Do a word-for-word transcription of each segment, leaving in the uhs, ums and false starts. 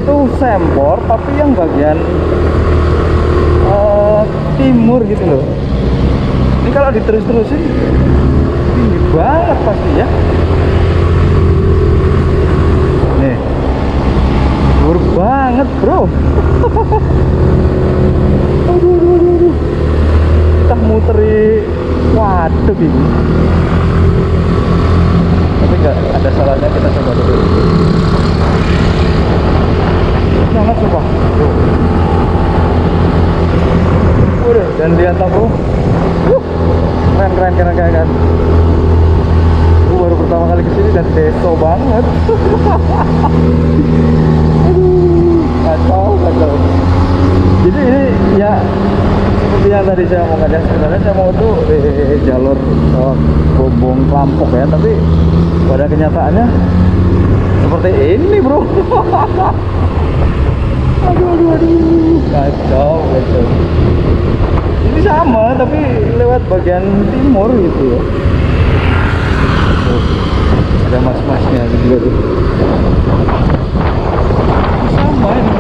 itu Sempor, tapi yang bagian uh, timur gitu loh. Ini kalau diterus-terusin tinggi banget pasti ya. Nih, luar banget bro. Aduh, aduh, aduh, aduh. Kita muteri waduh ini. Tapi nggak ada salahnya kita coba dulu. Sangat sumpah. Udah, dan lihat aku. Uh, keren, keren, keren, keren, keren. Aku baru pertama kali kesini dan deso banget. Aduh, kacau, kacau. Jadi ini ya seperti yang tadi saya omongkan ya, sebenarnya saya mau tuh eh, jalur oh, Bombong Klampok ya, tapi pada kenyataannya seperti ini bro. Aduh, aduh, aduh, kacau, kacau. Ini sama tapi lewat bagian timur gitu ya. Tuh, ada mas-masnya juga tuh. Sama ini.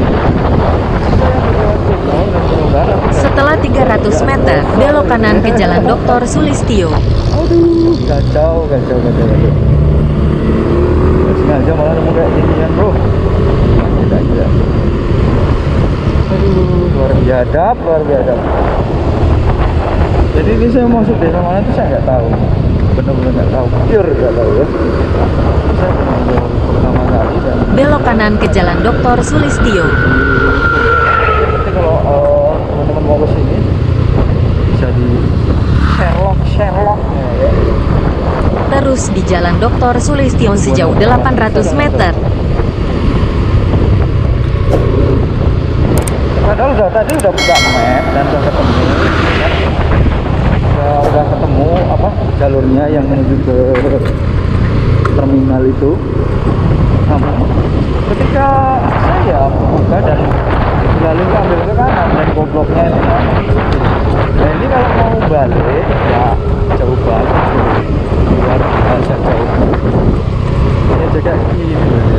Setelah tiga ratus meter, belok kanan ke Jalan Doktor Sulistyo. Aduh, kacau, kacau, kacau, kacau. Nggak sengaja malah nemu kayak ginian bro. Tidak aja. Aduh, luar biasa, luar biasa. Jadi ini saya masuk desa mana itu saya nggak tahu, benar-benar nggak tahu, pure nggak tahu ya. Saya pernah pertama kali dan Belok kanan ke Jalan Doktor Sulistyo. nanti kalau uh, teman-teman mau kesini bisa di Sherlock Sherlock ya. Terus di Jalan Doktor Sulistyo sejauh delapan ratus meter. Padahal udah tadi udah buka map dan udah ketemu ya. udah, udah ketemu apa jalurnya yang menuju ke terminal itu. Namun ketika saya buka dan lalu ambil ke kanan dan gobloknya itu kan, nah ini kalau mau balik ya jauh banget, luar biasa jauh. Ini juga gini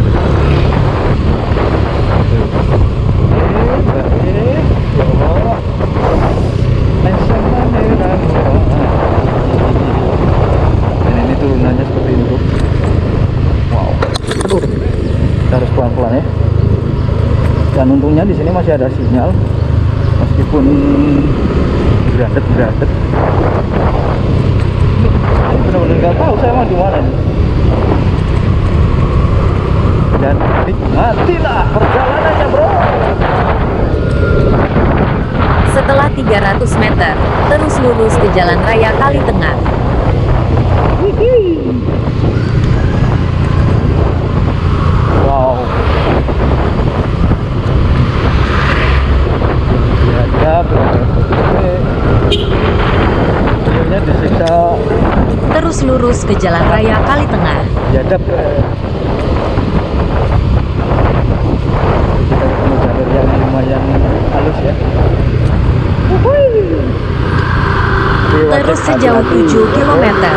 dan ini turunannya seperti ini bro. Wow, aduh, kita harus pelan-pelan ya. Dan untungnya di sini masih ada sinyal meskipun beradet-beradet. Ini benar-benar nggak tahu saya mau di mana nih. Dan nikmatilah perjalanannya bro. Setelah tiga ratus meter, terus lurus ke Jalan Raya Kali Tengah. Wow. Ya, ya, disiksa. Terus lurus ke Jalan Raya Kali Tengah. Jadap. Kita ketemu jalur yang lumayan halus ya. Terus sejauh tujuh kilometer.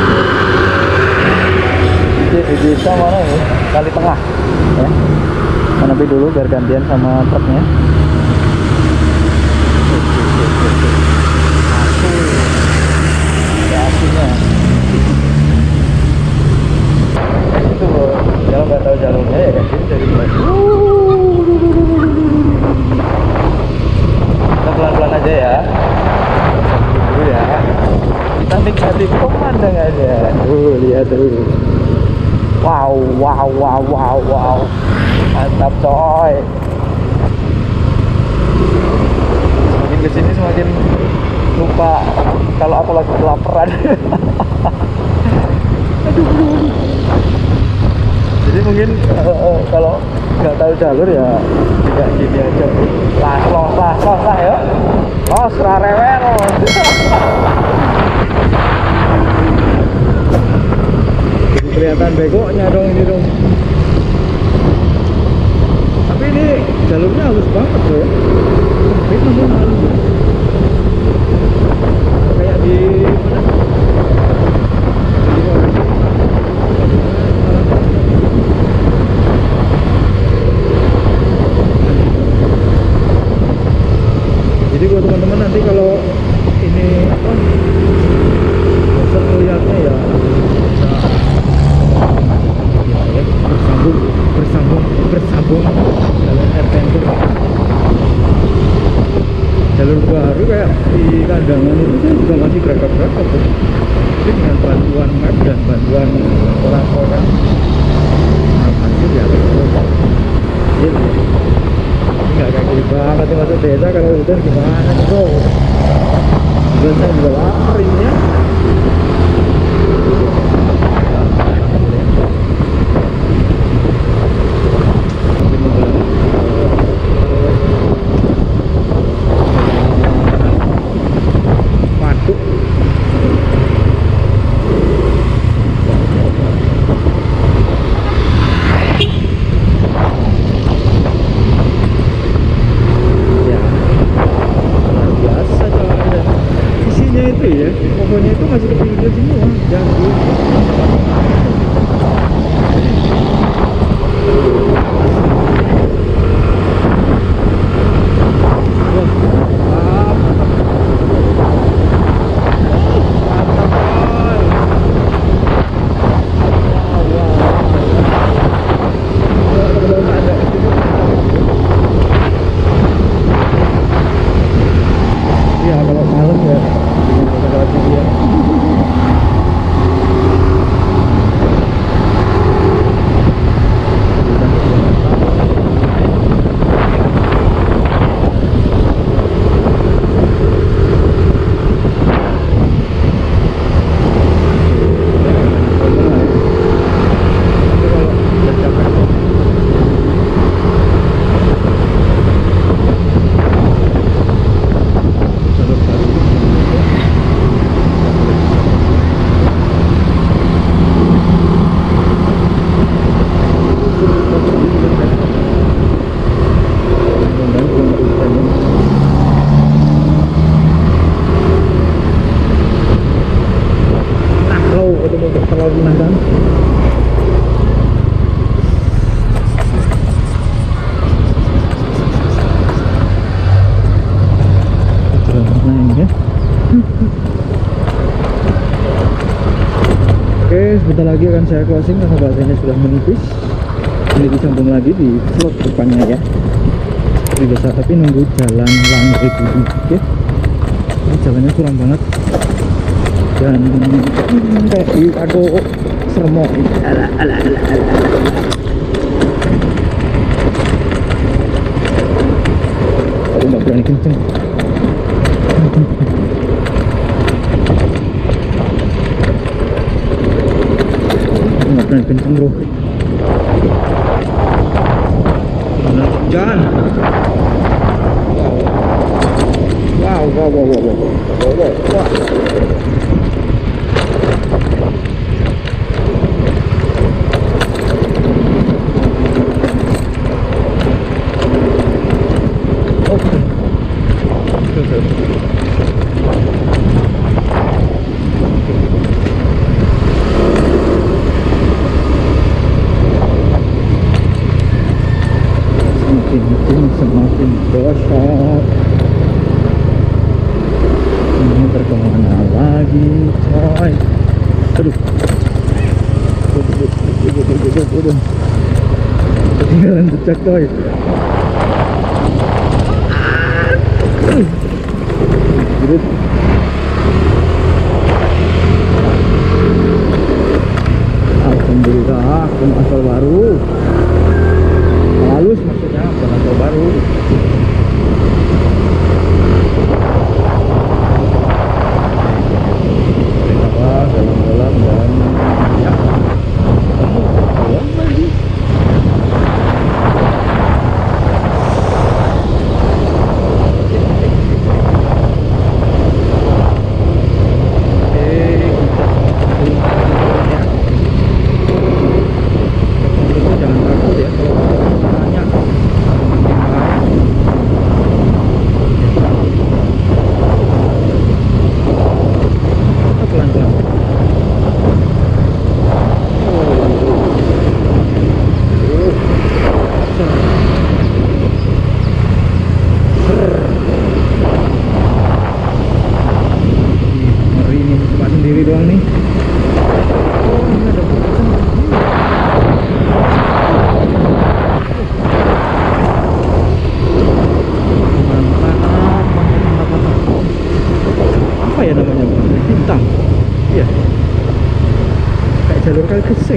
Di desa mana ya? Kali Tengah ya. Menepi dulu biar gantian sama truknya. Ya aslinya. Eh itu bro, kalau nggak tahu jalurnya ya kan dari baju. Kita pelan-pelan aja ya. Dulu ya. Kita nikmati pemandangannya. Tuh lihat tuh. Wow, wow, wow, wow, wow. Mantap coy. Semakin kesini semakin lupa kalau aku lagi kelaparan. Aduh, aduh. Jadi mungkin uh, kalau nggak tahu jalur ya tidak gini aja. Las, los, las, los lah ya. Los, rarewel. Jadi kelihatan begoknya dong ini dong. Tapi ini jalurnya halus banget bro. Itu pun halus. Kayak di mana? tersambung jalan adventure. Jalur baru kayak di Kandangan itu saya juga masih gerak-gerak tuh. Tapi dengan bantuan map dan bantuan orang-orang, nah, masih ya iya, nggak kayak gini banget masuk desa. Kalau udah gimana bro, udah saya juga lapar ini ya. Pokoknya itu masih kecil-kecil semua, jago. Ya kalau malam ya dia. Terlalu menantang. Ya. Oke, sebentar lagi akan saya closing karena bahasanya sudah menipis. Ini disambung lagi di vlog depannya ya. Ini besar tapi nunggu jalan Langgrek dulu. Oke. Ini jalannya kurang banget. Dan kayak di aduh sermo ala ala ala ala aku nggak berani kenceng. Aku nggak berani kenceng bro. Jangan. Wow wow wow wow wow wow wow wow. Semakin semakin besar. Ini berkemana lagi coy. Aduh, ketinggalan jejak coy. Alhamdulillah, asal baru. Halus maksudnya, bukan asal baru. Dalam-dalam dan ya, dalam lagi. Oke, kita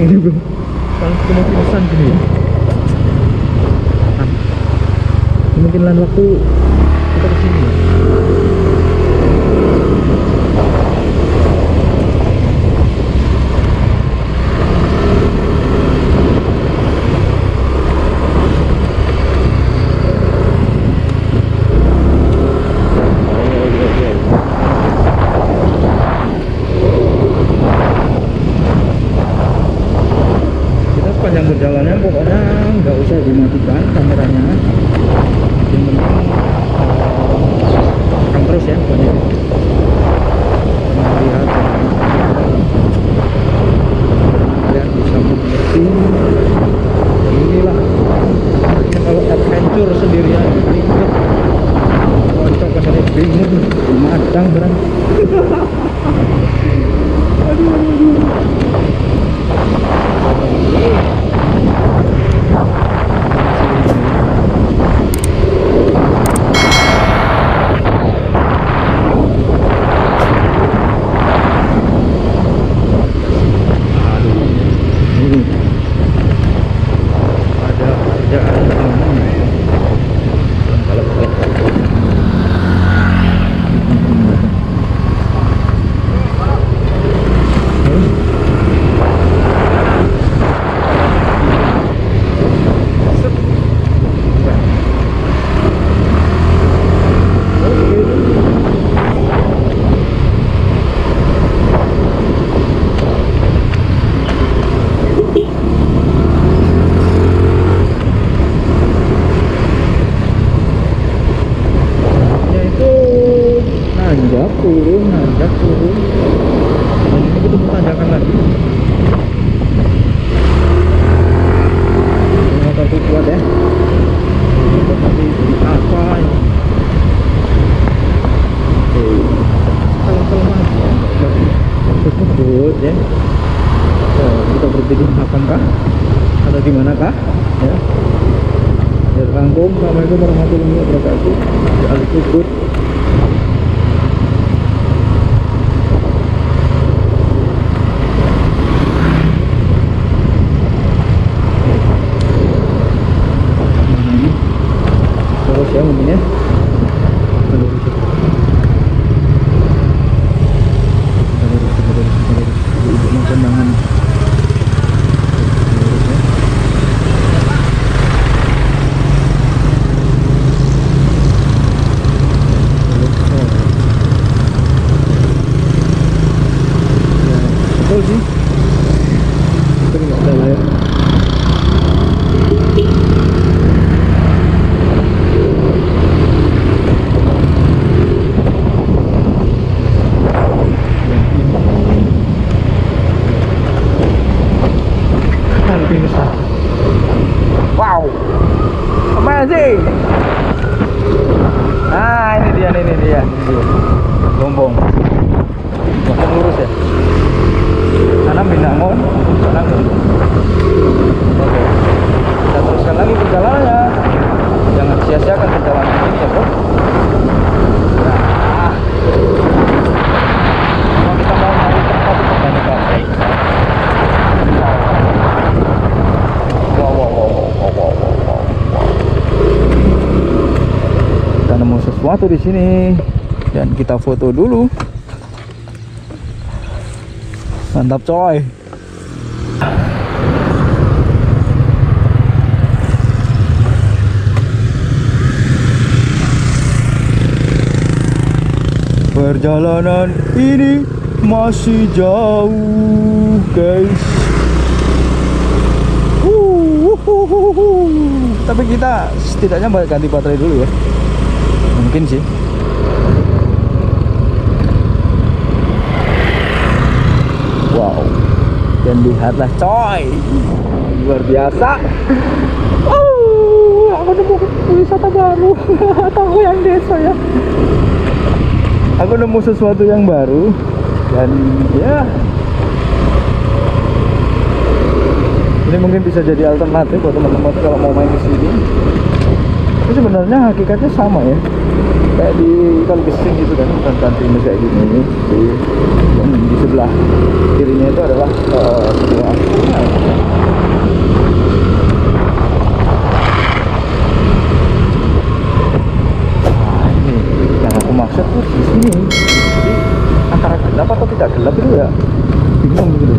ini bro, kalau kemungkinan gini ya. Nah, mungkin lain waktu kita kesini ya. Sepanjang perjalanan pokoknya nggak usah dimatikan kameranya, yang penting rekam terus ya pokoknya. Melihat kalian bisa mengerti inilah kalau adventure sendirian ribet, kocok kesana bingung di madang berang. Aduh, aduh. Nanjak turun, nanjak turun, dan ini ketemu tanjakan lagi. Motor tuh kuat ya, motor nanti jadi apa ini? Kalau kalau mas betul ya. Oh, kita berhenti di Makam kah? Atau di mana kah? Ya. Ya, Assalamualaikum warahmatullahi wabarakatuh. Ya, Al-Qubur. Ya mungkin ya pengembangan betul sih, tapi nggak ada layar. Wow, amazing. Nah ini dia, ini dia, ini dia. Gombong. Makan lurus ya. Kanan Binangun, kanan Gombong. Oke, kita teruskan lagi perjalanannya. Jangan sia-siakan perjalanan ini ya bro. Nah, kalau kita mau cari tempat untuk banyak kafe. Wow, wow, wow, wow, wow, wow, wow. Kita nemu sesuatu di sini dan kita foto dulu. Mantap coy. Perjalanan ini masih jauh guys. Tapi kita setidaknya ganti baterai dulu ya, mungkin sih. Wow, dan lihatlah coy, luar biasa. Oh, aku nemu wisata baru. Tahu yang desa ya, aku nemu sesuatu yang baru dan ya ini mungkin bisa jadi alternatif buat teman-teman kalau mau main di sini. Itu sebenarnya hakikatnya sama ya, kayak di Kali Gesing gitu kan, bukan kantin kayak gini. Di, di sebelah kirinya itu adalah uh, sebuah sungai. Nah ini yang aku maksud tuh di sini. Jadi antara gelap atau tidak gelap itu ya bingung gitu.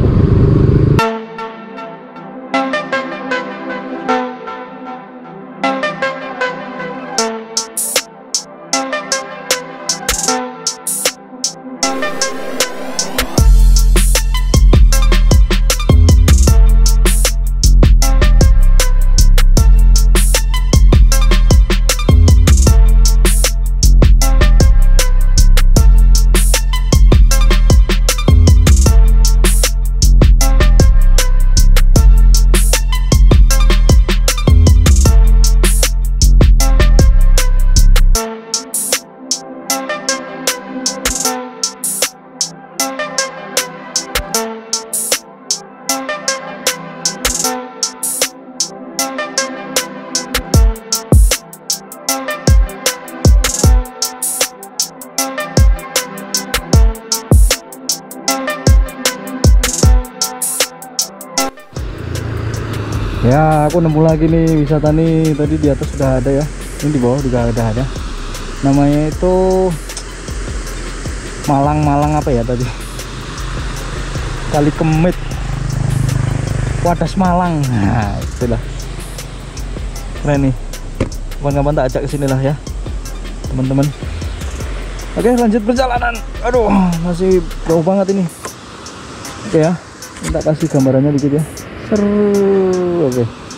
Ya, aku nemu lagi nih wisata nih. Tadi di atas sudah ada ya. Ini di bawah juga ada ada. Namanya itu Malang-Malang apa ya tadi? Kali Kemit. Wadas Malang. Nah, itulah. Keren nih. Kapan-kapan tak ajak ke sini lah ya, teman-teman. Oke, lanjut perjalanan. Aduh, masih jauh banget ini. Oke ya. Kita kasih gambarannya dikit ya. Seru. Oke.